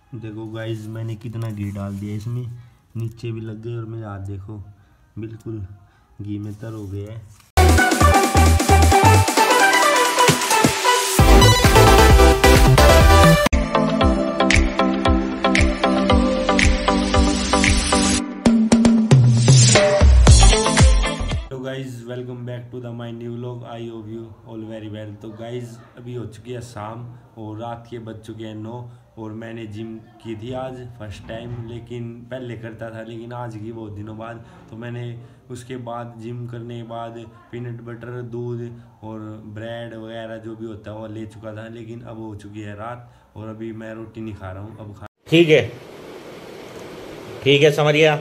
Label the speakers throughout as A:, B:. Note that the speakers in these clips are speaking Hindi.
A: देखो गाइस, मैंने कितना घी डाल दिया इसमें, नीचे भी लग गए और मेरे हाथ देखो बिल्कुल घी में तर हो गया है। Guys welcome back to the my new vlog. I hope you all very well. तो गाइज अभी हो चुकी है शाम और रात के बज चुके हैं 9 और मैंने जिम की थी आज फर्स्ट टाइम, लेकिन पहले करता था लेकिन आज की बहुत दिनों बाद। तो मैंने उसके बाद जिम करने के बाद पीनट बटर, दूध और ब्रेड वगैरह जो भी होता है वो ले चुका था, लेकिन अब हो चुकी है रात और अभी मैं रोटी नहीं खा रहा हूँ। अब
B: ठीक है, समझ गया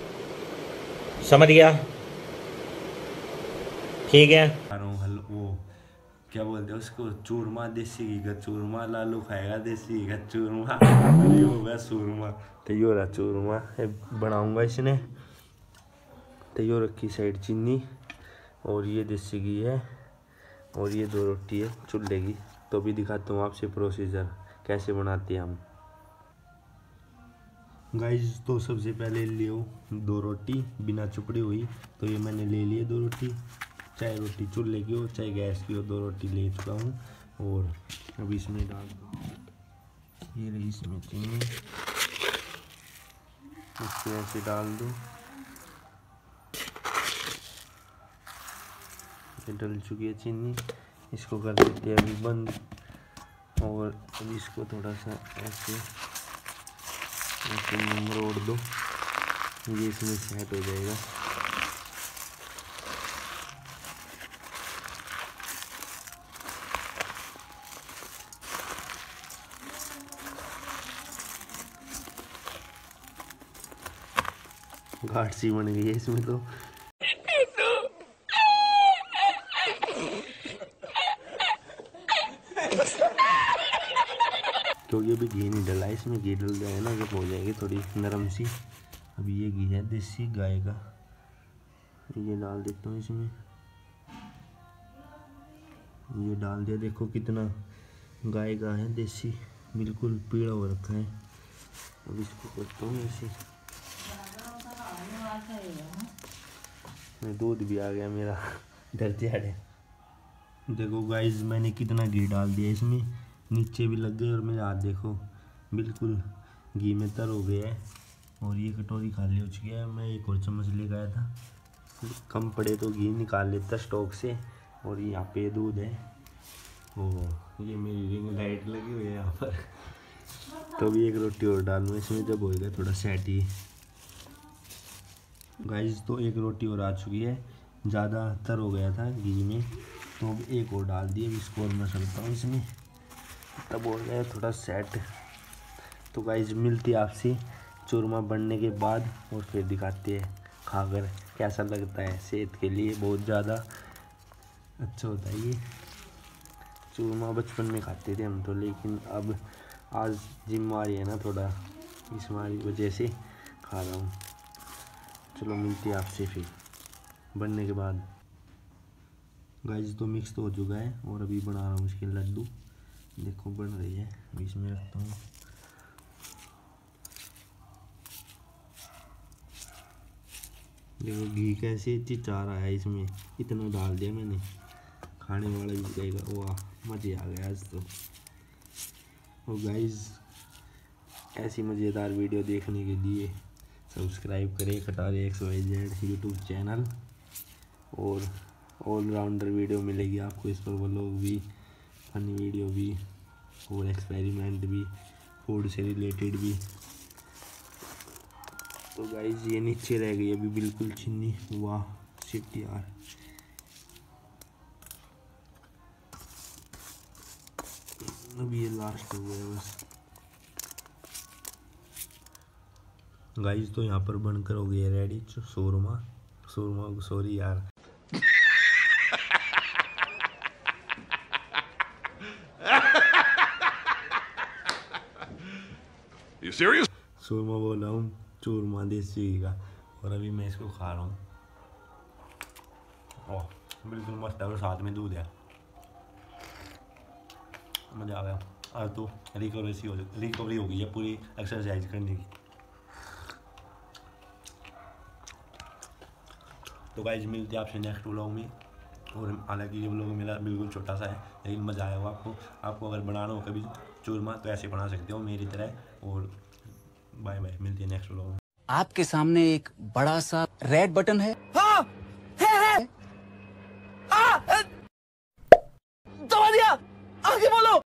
B: ठीक है।
A: खा रहा हूँ वो क्या बोलते हैं उसको, चूरमा, देसी घी का चूरमा। लालू खाएगा देसी घी का चूरमा, ये होगा चूरमा। तो ये रहा चूरमा बनाऊंगा इसने। तो ये रखी साइड चीनी और ये देसी घी है और ये 2 रोटी है चूल्हे की। तो भी दिखाता हूँ आपसे प्रोसीजर कैसे बनाते हैं हम गाइस। तो सबसे पहले लियो 2 रोटी बिना चुपड़ी हुई। तो ये मैंने ले लिए 2 रोटी, चाहे रोटी चूल्हे की हो चाहे गैस की हो, 2 रोटी ले चुका हूँ। और अब इसमें डाल दो, ये रही इसमें चीनी, इसको ऐसे डाल दो। ये डल चुकी है चीनी, इसको कर देते हैं अभी बंद। और अब इसको थोड़ा सा ऐसे मरोड़ दो, ये इसमें सेट हो जाएगा। घाट सी बन गई है इसमें तो। क्योंकि अभी घी नहीं डला है इसमें, घी डल जाए ना जब हो जाएगी थोड़ी नरम सी। अभी ये घी है देसी गाय का, ये डाल देता हूँ इसमें। ये डाल दिया, देखो कितना गाय का है देसी, बिल्कुल पीला हो रखा है। अब इसको करता हूँ ऐसे, दूध भी आ गया मेरा डरते हटे। देखो गाइस, मैंने कितना घी डाल दिया इसमें, नीचे भी लग गए और मेरे हाथ देखो बिल्कुल घी में तर हो गया है। और ये कटोरी खाली हो चुकी है। मैं एक और चम्मच लेकर आया था, कम पड़े तो घी निकाल लेता स्टॉक से। और यहाँ पे दूध है, और ये मेरी रिंग लाइट लगी हुई है यहाँ पर। तो अभी एक रोटी और डालूँ इसमें, जब होएगा थोड़ा सेट ही गाइस। तो एक रोटी और आ चुकी है, ज़्यादा तर हो गया था घी में, तो अब एक और डाल दिए। इसको और मसलता हूँ इसमें, तब हो गया थोड़ा सेट। तो गाइस मिलती है आपसे चूरमा बनने के बाद और फिर दिखाते हैं खाकर कैसा लगता है। सेहत के लिए बहुत ज़्यादा अच्छा होता है ये चूरमा। बचपन में खाते थे हम तो, लेकिन अब आज जिम आ रही है ना थोड़ा, इस हमारी वजह से खा रहा हूँ। चलो मिलती है आपसे फिर बनने के बाद। गाइस तो मिक्स तो हो चुका है और अभी बना रहा हूँ इसके लड्डू। देखो बन रही है, अभी इसमें रखता हूँ। देखो घी कैसे चिचा रहा है इसमें, इतना डाल दिया मैंने, खाने वाला भी कहेगा वाह मज़े आ गया आज तो। और गाइस ऐसी मज़ेदार वीडियो देखने के लिए सब्सक्राइब करें कटारी XYZ यूट्यूब चैनल। और ऑलराउंडर वीडियो मिलेगी आपको इस पर, व्लॉग भी, फनी वीडियो भी और एक्सपेरिमेंट भी, फूड से रिलेटेड भी। तो गाइस ये नीचे रह गई अभी बिल्कुल चीनी, वाह शिट यार। अभी ये लास्ट हो गया बस गाइस। तो यहाँ पर बनकर हो गया रेडी शोरमा सॉरी यार।
C: You serious?
A: शोरमा बोला हूँ, चूरमा देसी घी का। और अभी मैं इसको खा रहा हूँ, ओह बिल्कुल मस्त है, और साथ में दूध है, मज़ा आ गया। अब तो रिकवरी हो गई है पूरी एक्सरसाइज करने की। तो गाइज मिलते हैं आपसे नेक्स्ट व्लॉग में। और हालांकि ये व्लॉग मेरा बिल्कुल छोटा सा है, लेकिन मज़ा आया होगा आपको अगर बनाना हो कभी चूरमा तो ऐसे बना सकते हो मेरी तरह। और बाय बाय, मिलते हैं नेक्स्ट व्लॉग में।
B: आपके सामने एक बड़ा सा रेड बटन है, हाँ, है।